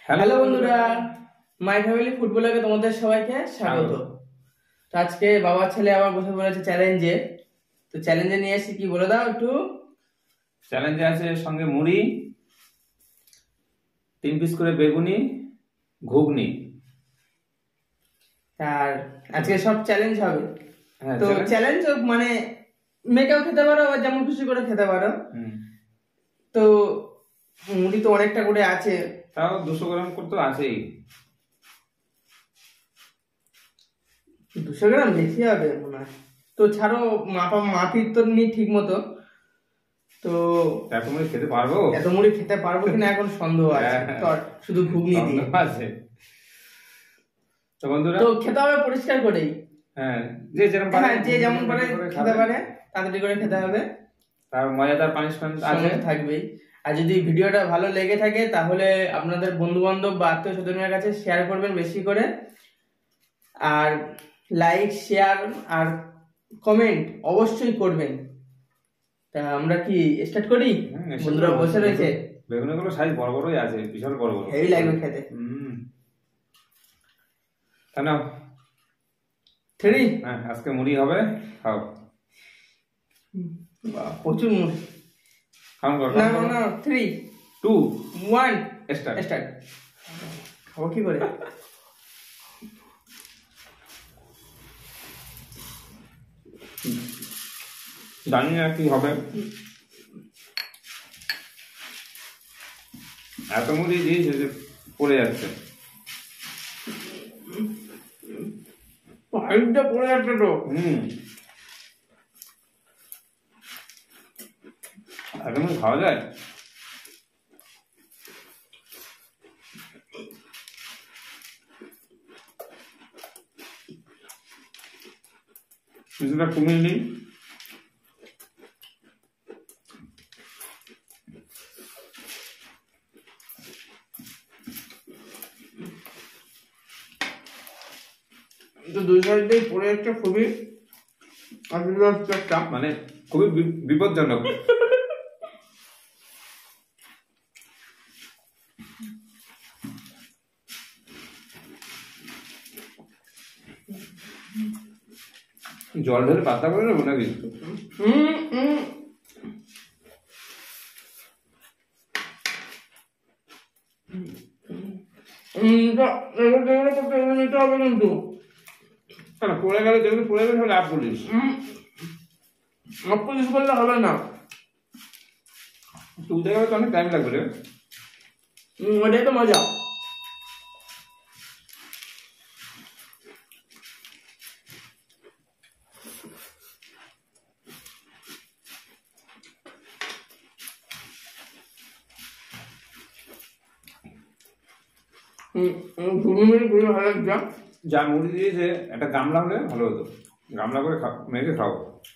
Hello বন্ধুরা, my family ফুটবলারকে তোমাদের সবাইকে স্বাগত। তো আজকে বাবা ছেলে আবার বসে পড়েছে চ্যালেঞ্জে। তো চ্যালেঞ্জে নিয়ে এসেছি, কি বলে দাও একটু। চ্যালেঞ্জে আছে সঙ্গে মুড়ি, 3 পিস করে বেগুনি, ঘুগনি। আর আজকে সব চ্যালেঞ্জ হবে। হ্যাঁ, তো চ্যালেঞ্জ মানে মেয়েকেও খেতে পারো আবার যেমন খুশি করে খেতে পারো। তো মুড়ি তো অনেকটা করে আছে, তাও 200 গ্রাম করে তো আছেই। 200 গ্রাম বেশি হবে মনে হয়। তো ছাড়ো, মাপির তো নেই ঠিক মতো। তো এত মুড়ি খেতে পারবো? এত মুড়ি খেতে পারবো কিনা এখন সন্দেহ আছে। তো শুধু ঘুগনি দিয়ে আছে। তো বন্ধুরা, তো খেতে হবে পরিষ্কার করেই। হ্যাঁ, যে যেরকম পারে, যে যেমন পারে খেতে পারে, তাড়াতাড়ি করে খেতে হবে। তার মজাদার পানিশমেন্ট আছে, থাকবেই। আর যদি ভিডিওটা ভালো লেগে থাকে তাহলে আপনাদের বন্ধু বান্ধব বা আত্মীয় স্বজনের কাছে শেয়ার করবেন বেশি করে। আর লাইক, শেয়ার আর কমেন্ট অবশ্যই করবেন। তা আমরা কি স্টার্ট করি? বন্ধুরা বসে রয়েছে। বেগুনগুলো সাইজ বড় বড়ই আছে, বিশাল বড় বড়, হেভি লাগবে খেতে। তা নাও 3। হ্যাঁ, আজকে মুড়ি হবে, খাও। প্রচুর মুড়ি। না 3 2 1 স্টার্ট। খাবো কি করে? জানি না কি হবে, এত মুড়ি দিয়েছে যে পড়ে যাচ্ছে। পাইপটা পড়ে যাচ্ছে তো। এত মুড়ি খাওয়া যায়? কিছুটা কমিয়ে নিই। তো দুই সাইডেই পড়ে যাচ্ছে, খুবই একটা মানে খুবই বিপজ্জনক। জল ঢেলে পাতলা করে নেবো নাকি? নিতে হবে কিন্তু। পড়ে গেলে যেগুলো পড়ে গেলে লাভ করিস, পুলিশ করলে হবে না, তুলতে গেলে তো অনেক টাইম লাগবে রে। ওটাই তো মজা। খুবই ভালো লাগছে। যা মুড়ি দিয়েছে একটা গামলা হলে ভালো হতো, গামলা করে মেয়েকে খাও।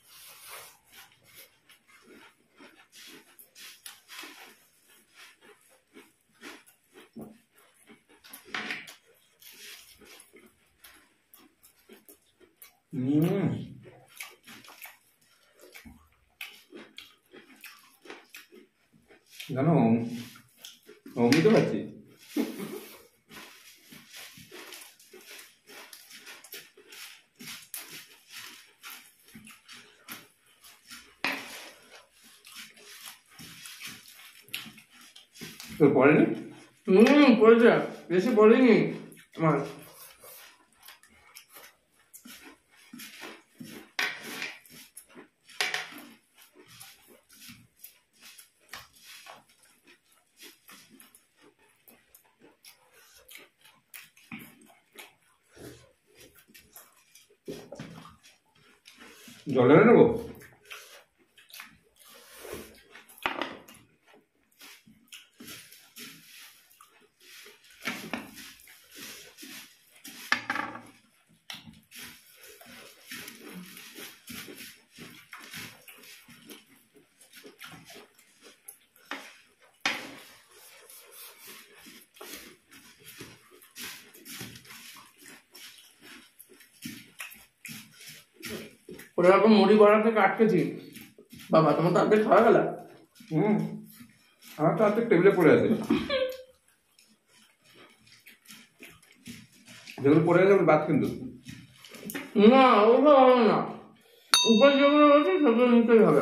জানো, অমৃত পাচ্ছি। তোর পড়েনি? পড়েছে, বেশি পড়েনি আমার। জল ঢেলে নেবো? ওরকম মুড়ি গড়া থেকে আটকেছি। বাবা, তোমার তো আর্ধেক খাওয়া গেল। আমার তো আর্ধেক টেবিলে পড়ে আছে। যেগুলো পড়ে গেলে বাদ কিন্তু না ওগুলো হবে না, উপর যেগুলো রয়েছে সেগুলো নিতেই হবে।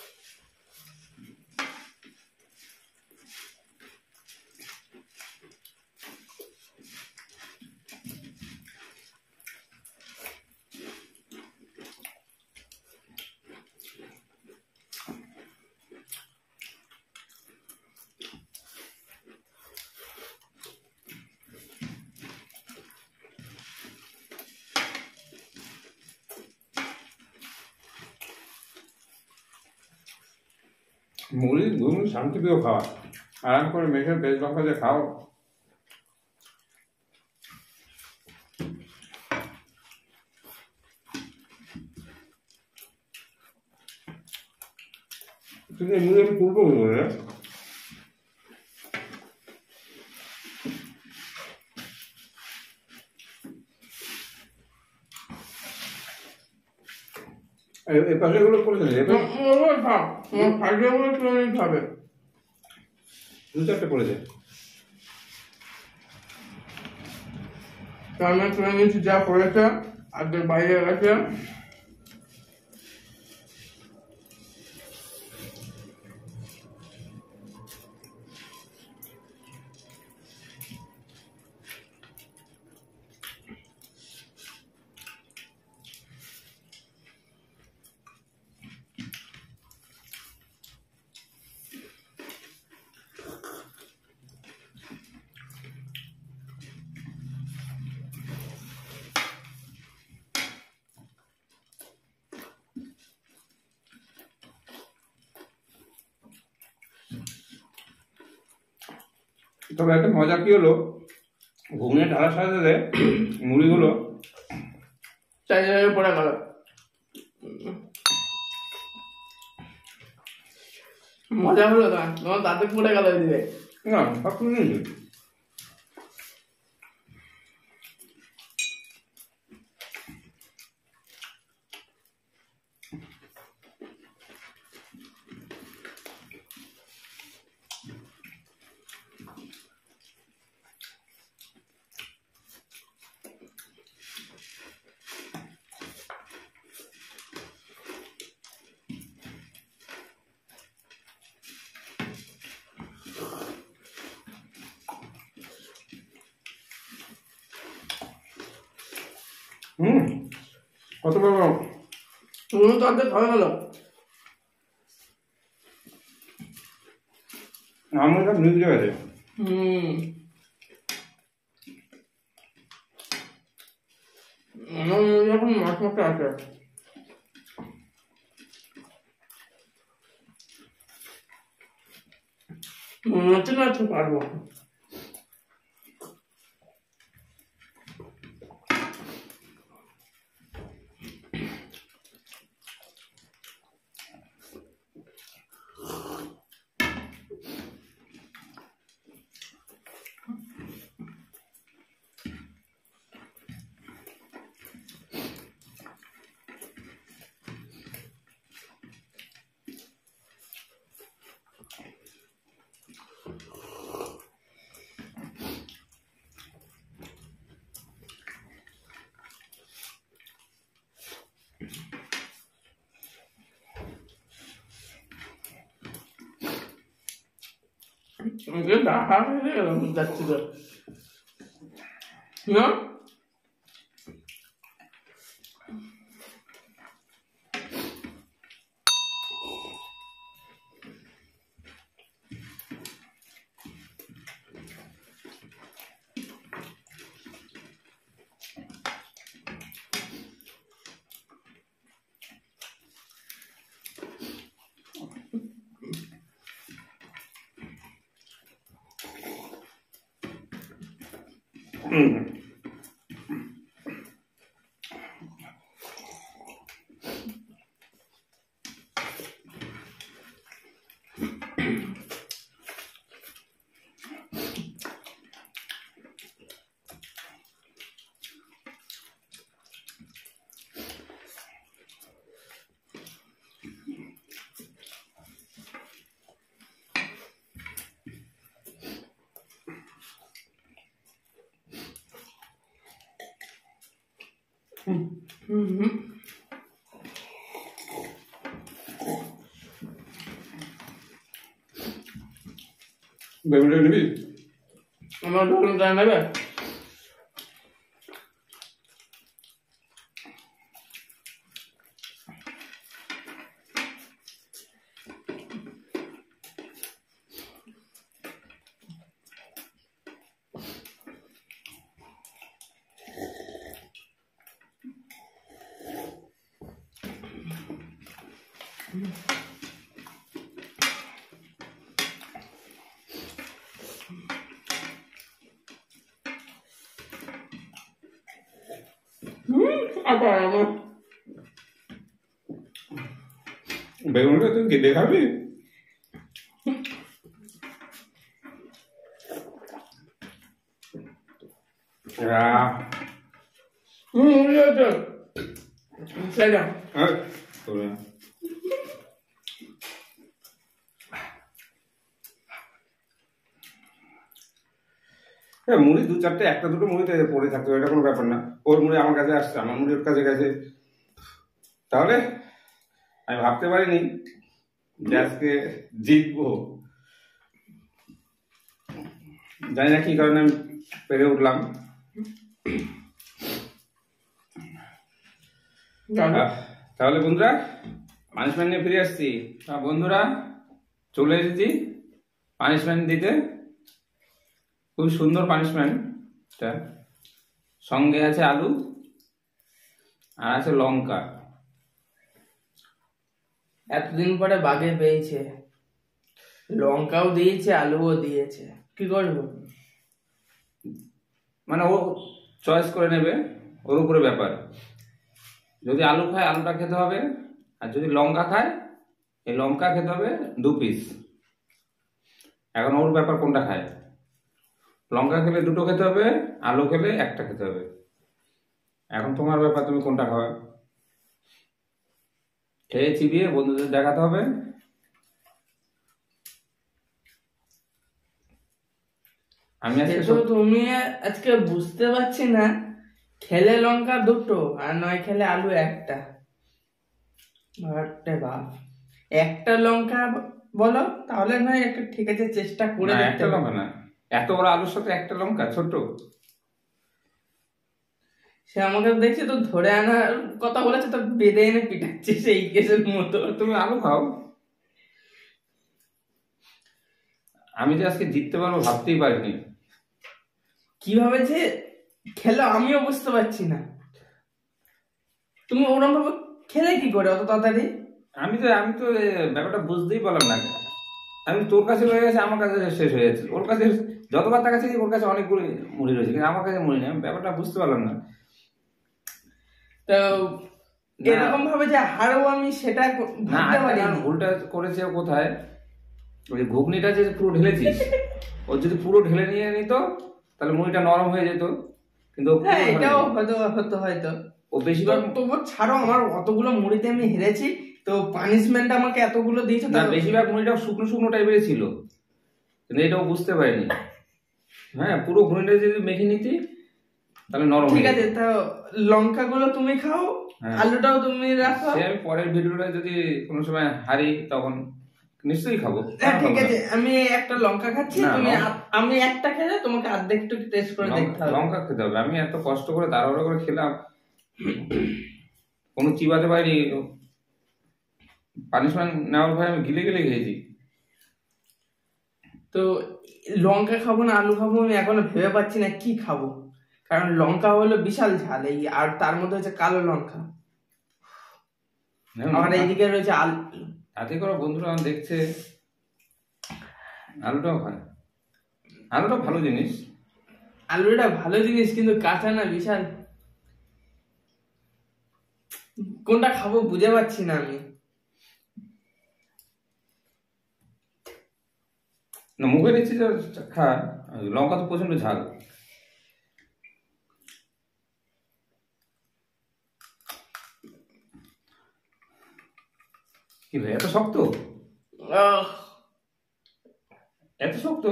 মুড়ি ঘুম শান্তিপ্রিয় খাওয়া, আরাম করে মেখে পেঁয়াজ লঙ্কা দিয়ে খাও। কিন্তু এই মুড়ি আমি তুলবো কি করে? এই পাশে এগুলো করেছে না ওগুলো থাক, তোমার ফাইলগুলো তুলে নিতে হবে। দু চারটে পড়েছে। আমি তুলে নিয়েছি যা পড়েছে, আজকের বাইরে গেছে। তবে একটা মজা কি হলো, ঘুগনি ঢালার সাথে সাথে মুড়িগুলো চাই জায়গায় পড়ে গেল। মজা হলো না, তোমার দাঁতে পড়ে গেল দিলে। না সব কিছু নিয়েছি। কত বড় তুমি তো অর্ধেক হয়ে গেল। আমার সব নিয়ে গেছে। আমার এখন মাছ মাছ আছে। মনে না তো পারবো। Mungkin dahar ini udah sudah. Ya? বেগুনটা নিবি? আমার ধরুন তাই নেবে। বেগুনটা তুই কেটে খাবি? মুড়ি দু চারটে, একটা দুটো মুড়িতে পড়ে থাকতো, এটা কোনো ব্যাপার না। ওর মুড়ি আমার কাছে আসছে, আমার মুড়ি ওর কাছে গেছে। তাহলে আমি ভাবতে পারিনি যে আজকে জিতবো। জানি না কি কারণে আমি পেরে উঠলাম। তাহলে বন্ধুরা পানিশমেন্ট নিয়ে ফিরে আসছি। বন্ধুরা চলে এসেছি পানিশমেন্ট দিতে। খুব সুন্দর পানিশমেন্টটা। সঙ্গে আছে আলু আর আছে লঙ্কা। এতদিন পরে বাগে পেয়েছে, লঙ্কাও দিয়েছে আলুও দিয়েছে, কি করবো? মানে ও চয়েস করে নেবে, ওর উপরে ব্যাপার। যদি আলু খায় আলুটা খেতে হবে, আর যদি লঙ্কা খায় এই লঙ্কা খেতে হবে 2 পিস। এখন ওর ব্যাপার কোনটা খায়। লঙ্কা খেলে 2টো খেতে হবে, আলু খেলে 1টা খেতে হবে। এখন তোমার ব্যাপার, তুমি কোনটা খাবে। খেয়ে চিবিয়ে বন্ধুদের দেখাতে হবে। আমি আজকে তুমি আজকে বুঝতে পারছি না, খেলে লঙ্কা 2টো আর নয় খেলে আলু 1টা। বাপ, 1টা লঙ্কা বলো তাহলে নয় একটা, ঠিক আছে চেষ্টা করে দেখতে। 1টা লঙ্কা না, এত বড় আলুর সাথে 1টা লঙ্কা ছোট। সে আমাকে দেখছে তো ধরে আনার কথা বলেছে, তো বেঁধে এনে পিটাচ্ছে সেই কেসের মতো। তুমি আলু খাও। আমি যে আজকে জিততে পারবো ভাবতেই পারিনি। কিভাবে যে খেলো আমিও বুঝতে পারছি না। তুমি ওরকম ভাবে খেলে কি করে অত তাড়াতাড়ি? আমি তো ব্যাপারটা বুঝতেই পারলাম না। আমি তোর কাছে রয়ে গেছে, আমার কাছে শেষ হয়ে যাচ্ছে। ওর কাছে যতবার তাকাচ্ছি ওর কাছে অনেকগুলো মুড়ি রয়েছে, কিন্তু আমার কাছে মুড়ি নেই। আমি ব্যাপারটা বুঝতে পারলাম না। তো এরকম ভাবে যে হারবো আমি সেটা ভাবতে পারিনি। ভুলটা করেছে কোথায়, ওই ঘুগনিটা যে পুরো ঢেলেছিস, ও যদি পুরো ঢেলে নিয়ে নিত তাহলে মুড়িটা নরম হয়ে যেত। কিন্তু এটাও হয়তো ও বেশিরভাগ। তবু ছাড়ো, আমার অতগুলো মুড়িতে আমি হেরেছি, তো পানিশমেন্ট আমাকে এতগুলো দিয়েছে। না, বেশিরভাগ মুড়িটা শুকনো শুকনো টাইপের ছিল, কিন্তু এটাও বুঝতে পারিনি। হ্যাঁ, পুরো ঘুগনিটা যদি মেখে নিতি তাহলে নরম। ঠিক আছে, তো লঙ্কা গুলো তুমি খাও, আলুটাও তুমি রাখো। আমি পরের ভিডিওটা যদি কোনো সময় হারি তখন নিশ্চয়ই খাবো। ঠিক আছে, আমি একটা লঙ্কা খাচ্ছি, তুমি আমি একটা খেলে তোমাকে অর্ধেক একটু টেস্ট করে দেখতে হবে। লঙ্কা খেতে হবে। আমি এত কষ্ট করে তাড়াহুড়ো করে খেলাম, কোনো চিবাতে পারিনি। পানিশমেন্ট নেওয়ার ভয় আমি গিলে গিলে খেয়েছি। তো লঙ্কা খাবো না আলু খাবো, আমি এখনো ভেবে পাচ্ছি না কি খাবো। কারণ লঙ্কা হলো বিশাল ঝাল, এই আর তার মধ্যে হচ্ছে কালো লঙ্কা, আর এইদিকে রয়েছে আলু। তাতে করে বন্ধুরা দেখছে আলুটাও খায়। আলুটা ভালো জিনিস, আলুটা ভালো জিনিস, কিন্তু কাঁচা না বিশাল। কোনটা খাবো বুঝে পাচ্ছি না আমি। না, মুখে দিচ্ছি খা। লঙ্কা তো প্রচন্ড ঝাল। কি ভাই, এত শক্ত, এত শক্ত।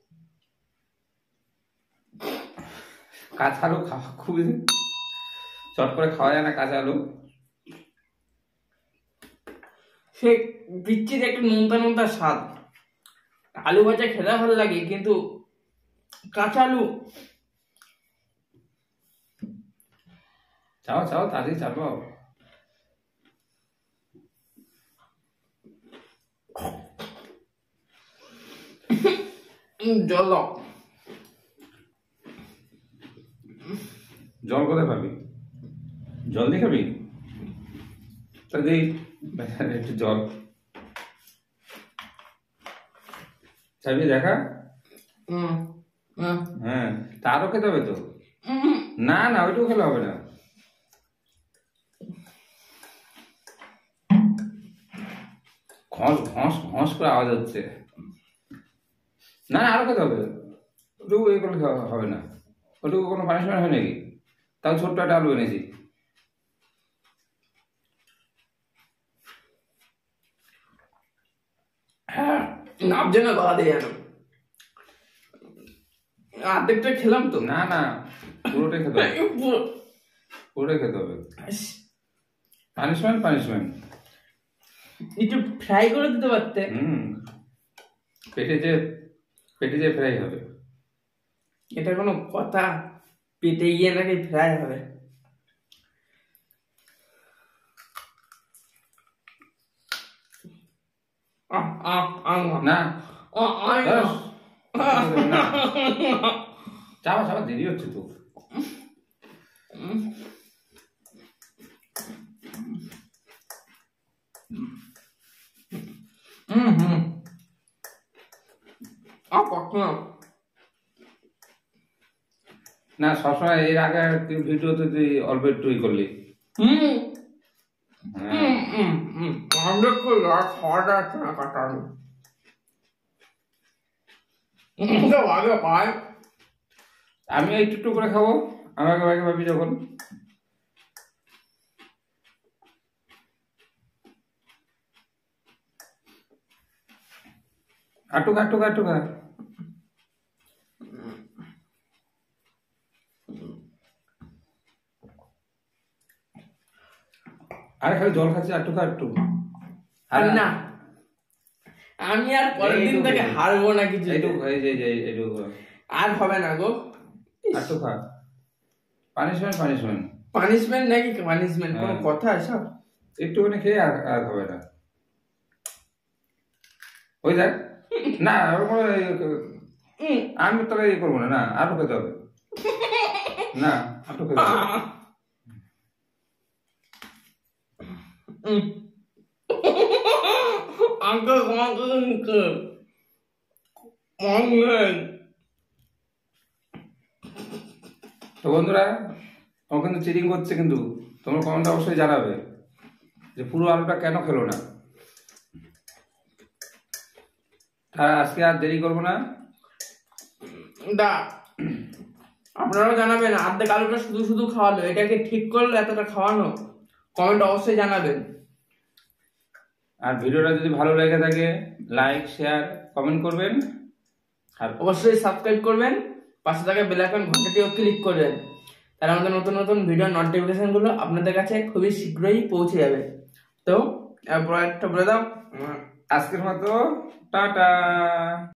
কাঁচা আলু খাওয়া খুবই চট করে খাওয়া যায় না কাঁচা আলু। সে বিচ্ছির একটা নোনতা নোনতা স্বাদ। আলু ভাজা খেতে ভালো লাগে, কিন্তু কাঁচা আলু চাও চাও তাড়াতাড়ি চাপাও। জল দাও। জল কোথায় পাবি? জল দিয়ে খাবি? তা দিই একটু জল চাবি দেখা। হ্যাঁ, তা আরো খেতে হবে তো। না না, ওইটুকু খেলে হবে না। ঘস ঘস ঘস করে আওয়াজ হচ্ছে। না আরো খেতে হবে, ওটুকু এ করলে হবে না। ওটুকু কোনো পানিশমেন্ট হয় নাকি? তাও ছোট্ট একটা আলু এনেছি। নাবছে না গলা দিয়ে যেন। অর্ধেকটা খেলাম তো। না না, পুরোটাই খেতে হবে, পুরোটাই খেতে হবে। Punishment punishment. একটু ফ্রাই করে দিতে পারতে। পেটে যে ফ্রাই হবে। এটা কোনো কথা? পেটে গিয়ে নাকি ফ্রাই হবে? না চাপা চাপা, দেরি হচ্ছে তো। না সবসময় এর আগে ভিডিওতে তুই অল্প একটু ই করলি। আমি একটু একটু করে খাবো, আমাকে ভাগে ভাবি যখন। আটুকা আটুকা আটুকা। আরে খালি জল খাচ্ছি, আটুকা আটটু। আরে না, আমি আর পরের দিন থেকে হারবো না কিছু। এইটুকু আর হবে না গো। আটুকা। Punishment punishment. পানিশমেন্ট নাকি পানিশমেন্ট? কোনো কথা এসব? একটুখানি খেয়ে আর হবে না। ওই দেখ না, আমি তাহলে ইয়ে করবো না। না আরো খেতে হবে, না আরো খেতে হবে। তো বন্ধুরা, তোমার কিন্তু চিটিং করছে, কিন্তু তোমার কমেন্ট অবশ্যই জানাবে যে পুরো আলুটা কেন খেলো না। আজকে আর দেরি করবো না। আপনারাও জানাবেন, অর্ধেক আলুটা শুধু শুধু খাওয়ালো, এটাকে ঠিক করলো এতটা খাওয়ানো? কমেন্ট অবশ্যই জানাবেন। আর ভিডিওটা যদি ভালো লেগে থাকে লাইক শেয়ার কমেন্ট করবেন, আর অবশ্যই সাবস্ক্রাইব করবেন। পাশে থাকা বেল আইকন ঘন্টাটিও ক্লিক করবেন, তার আমাদের নতুন নতুন ভিডিও নোটিফিকেশন গুলো আপনাদের কাছে খুবই শীঘ্রই পৌঁছে যাবে। তো এরপর একটা বলে দাও, আজকের মতো টাটা।